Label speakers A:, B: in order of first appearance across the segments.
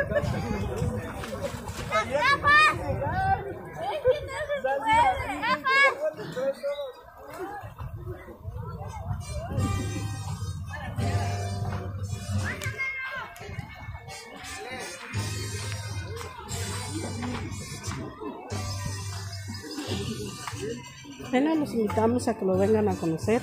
A: Bueno, los invitamos a que lo vengan a conocer.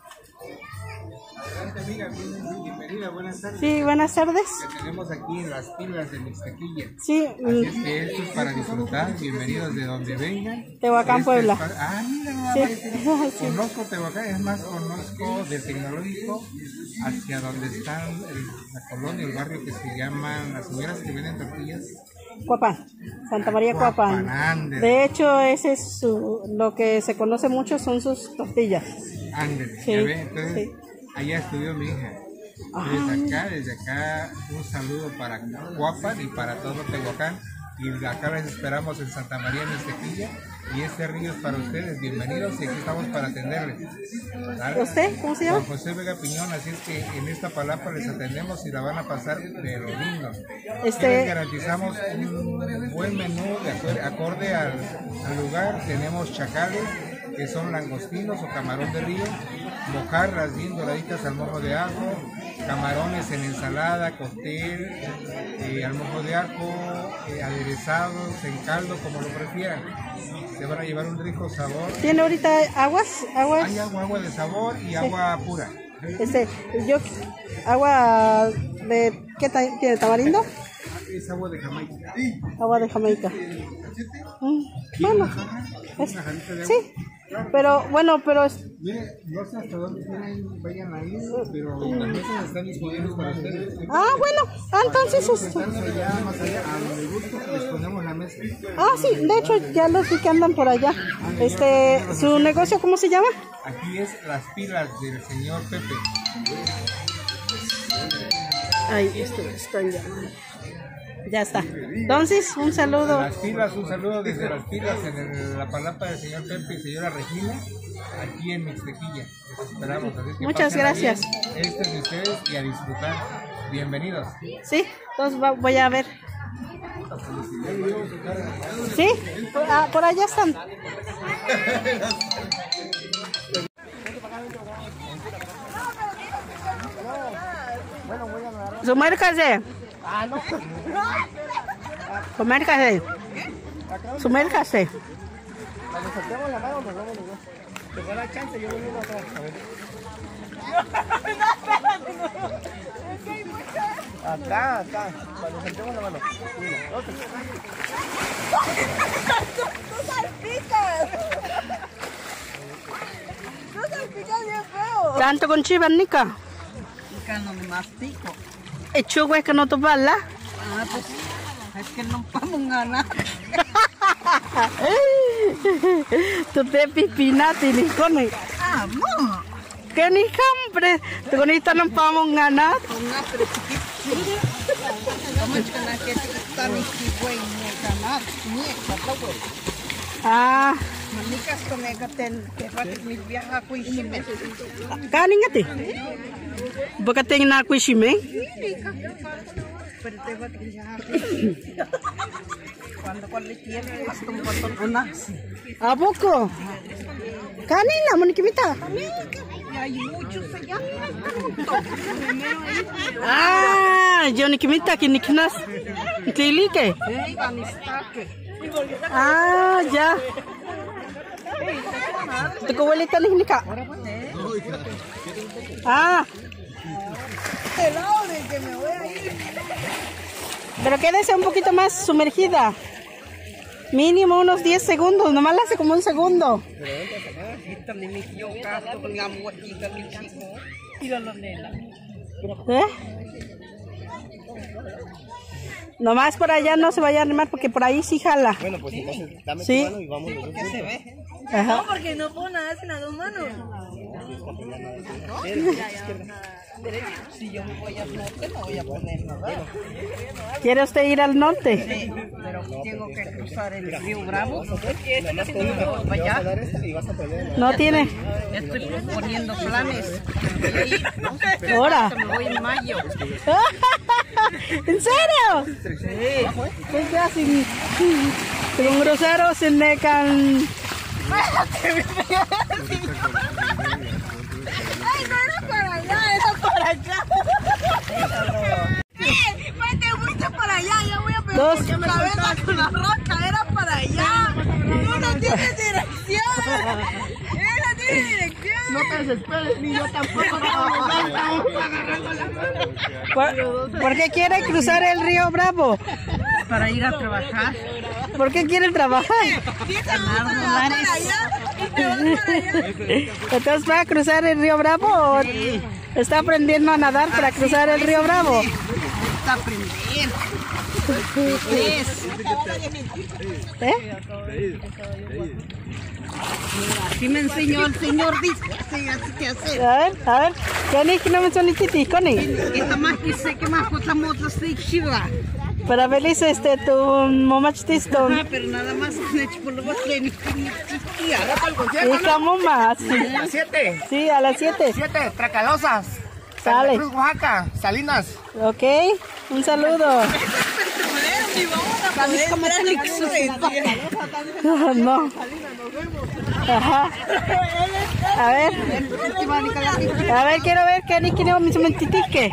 B: Amiga, bienvenida, buenas tardes.
A: Sí, buenas tardes.
B: Que tenemos aquí en las pilas de Mixtequilla.
A: Sí.
B: Así es que esto es para disfrutar, bienvenidos de donde vengan.
A: Tehuacán, Puebla.
B: Mira, no
A: Sí.
B: Conozco Tehuacán, es más, conozco del tecnológico hacia donde está la colonia, el barrio que se llaman las señoras que venden tortillas.
A: Cuapán, Santa María Cuapán.
B: Ándale.
A: De hecho, ese es lo que se conoce mucho son sus tortillas.
B: Ándale,
A: Sí,
B: ¿ya ve? Entonces,
A: sí.
B: allá estudió mi hija. Desde acá, un saludo para Cuapan y para todo Tehuacán. Y acá les esperamos en Santa María, en Mixtequilla. Y este río es para ustedes. Bienvenidos y aquí estamos para atenderles. ¿Vale?
A: ¿Usted? ¿Cómo se llama?
B: Juan José Vega Piñón. Así es que en esta palapa les atendemos y la van a pasar de lo lindo. Les garantizamos un buen menú acorde al lugar. Tenemos chacales, que son langostinos o camarón de río, mojarras bien doraditas al mojo de ajo, camarones en ensalada, cóctel, al mojo de ajo, aderezados en caldo, como lo prefieran. Se van a llevar un rico sabor.
A: ¿Tiene ahorita aguas?
B: Hay agua de sabor y agua pura.
A: Agua de ¿qué tiene? ¿Tamarindo?
B: Es agua de Jamaica.
A: Agua de Jamaica. Bueno, sí. Pero bueno,
B: mire, no sé hasta dónde vayan a ir, pero las mesas están disponibles para ustedes.
A: Bueno, entonces
B: allá, más allá, a donde gusto les ponemos la mesa.
A: sí, de hecho ya los vi que andan por allá. ¿Su negocio cómo se llama?
B: Aquí es Las Pilas del señor Pepe.
A: Ay, están llamando. Ya está. Entonces, un saludo.
B: Las Pilas, un saludo desde Las Pilas en la palapa del señor Pepe y señora Regina, aquí en Mixtequilla. Les esperamos. Así que
A: muchas gracias.
B: Bien. Este es de ustedes y a disfrutar. Bienvenidos.
A: Sí, entonces voy a ver. ¿Sí? Por allá están. Sumérjase. Sumérjase. Sumérjase.
C: Cuando soltemos la mano, nos vamos los dos. Te da la chance, yo vengo atrás. A ver. Acá. Cuando soltemos la mano. 1, 2, 3.
D: ¡Tú salpicas! ¡Tú salpicas bien feo!
A: ¿Tanto con chivas, Nica?
D: Nica no me mastico.
A: ¿Hecho güey que no te bala?
D: Pues es que no vamos a ganar.
A: Tú te pipinati, ni con él.
D: No.
A: ¿Qué ni hambre? Tú con esto no vamos a ganar.
D: Una pero chiquitita. Vamos a ganar que está mi güey, ni ganar. Manicas con el gaten, que va a mi viaja con Jiménez.
A: Kanin ngati? Baka tingin na ako shime?
D: Pero te va a viajar. Cuando le quiere, hasta un botón una.
A: Aboko. Kanin na mo ni kimita.
D: Y hay muchos allá.
A: Yo ni kimita kinikinas. Tili ke? Ya. ¿Te cuelita ni nika?
D: Que me voy a ir.
A: Pero quédese un poquito más sumergida. Mínimo unos 10 segundos, nomás la hace como un segundo. Nomás por allá no se vaya a animar porque por ahí sí jala.
C: Bueno, pues entonces dame
A: ¿Sí?
C: tu mano y vamos los dos.
D: Se ve.
A: Ajá.
D: No, porque no puedo nada sin las dos manos.
C: ¿No?
D: Si yo me voy al norte, me voy a poner nadar.
A: ¿Quiere usted ir al norte?
D: Sí, pero tengo que cruzar el río Bravo. Para allá.
A: ¿No tiene?
D: Estoy poniendo planes.
A: Ahora.
D: Me voy en mayo.
A: ¿En serio?
D: Sí.
A: Pues ya sin grosero, sin necan.
D: Ay, no era para allá, era para allá. Vete mucho para allá, ya voy a pegar mi cabeza con la roca, era para allá. Tú no tienes dirección. Él no tiene dirección.
C: No te desesperes, ni yo tampoco.
A: ¿Por qué quiere cruzar el río Bravo?
D: Para ir a trabajar.
A: ¿Por qué quiere trabajar? Entonces, ¿va a cruzar el río Bravo o está aprendiendo a nadar para cruzar el río Bravo?
D: Está aprendiendo. Así me enseñó el señor, dice, así que hacer.
A: A ver, ¿qué no me son ni Connie?
D: Esta más que sé que más cosas motos de Shiva.
A: Para verles tu momachtisto.
D: Pero nada más por lo que ni existía.
A: ¿Y cómo más?
C: ¿A las 7?
A: Sí, a las 7.
C: 7, Tracalosas.
A: Sale.
C: Santa Cruz, Oaxaca, Salinas.
A: Ok, un saludo. No. Ajá. A ver, quiero ver que ni quiero mis mentitique.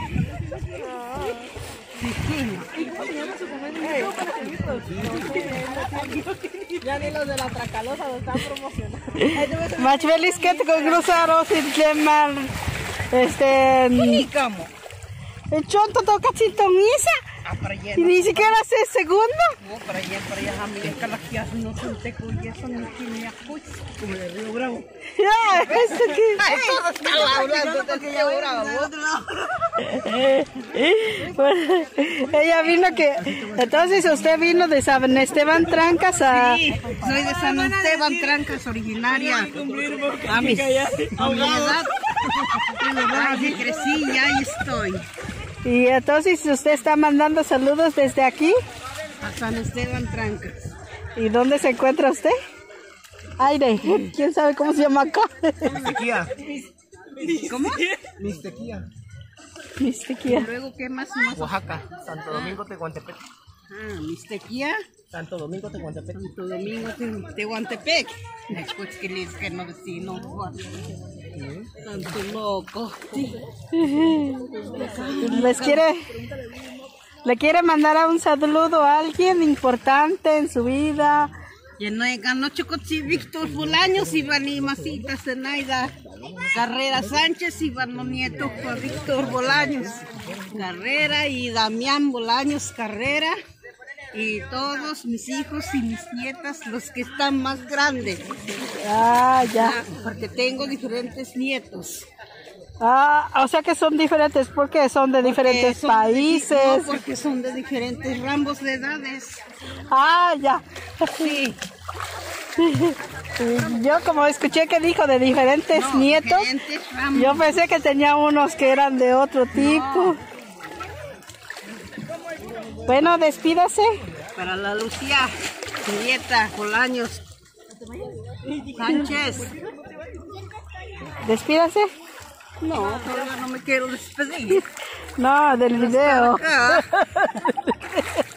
D: Ya ni los de la Tracalosa lo están promocionando.
A: Más feliz que te cruzaron sin quemar.
D: Ni cómo.
A: El chonto toca chintoniza.
D: Para allá.
A: Y ni siquiera hace segundo.
D: No, para allá, a mí en Calaquias no se te y eso no tiene apoyo. Como el río Bravo.
A: Ya, que.
D: Todo estaba hablando del río Bravo.
A: Bueno, ella vino que. Entonces usted vino de San Esteban Trancas a.
D: Sí, soy de San Esteban Trancas, originaria. A mi edad. Así crecí y ahí estoy.
A: Y entonces usted está mandando saludos desde aquí.
D: A San Esteban Trancas.
A: ¿Y dónde se encuentra usted? Aire, ¿quién sabe cómo se llama acá?
C: Mistequía.
D: ¿Cómo?
C: Mistequía.
A: Mistequía.
D: Luego, ¿qué más?
C: Oaxaca, Santo Domingo, Tehuantepec.
D: Mistequía.
C: Santo Domingo, Tehuantepec.
D: Santo Domingo, Tehuantepec. Después que les que no vecino. Tanto loco.
A: ¿Le quiere mandar un saludo a alguien importante en su vida?
D: Ya no ganó Chocotzi, Víctor Bolaños, Iván y Masita Zenaida Carrera Sánchez, Iván los nietos para Víctor Bolaños Carrera y Damián Bolaños Carrera y todos mis hijos y mis nietas, los que están más grandes.
A: Ah, ya.
D: Porque tengo diferentes nietos.
A: Ah, o sea que son diferentes, porque son de diferentes países.
D: No, porque son de diferentes rangos de edades.
A: Ah, ya.
D: Sí.
A: Yo como escuché que dijo de diferentes nietos,
D: diferentes ramos.
A: yo pensé que tenía unos que eran de otro tipo. Bueno, despídase.
D: Para la Lucía, nieta, Bolaños Sánchez.
A: Despídase.
D: No, todavía no me quiero despedir.
A: No, del video.
D: Acá.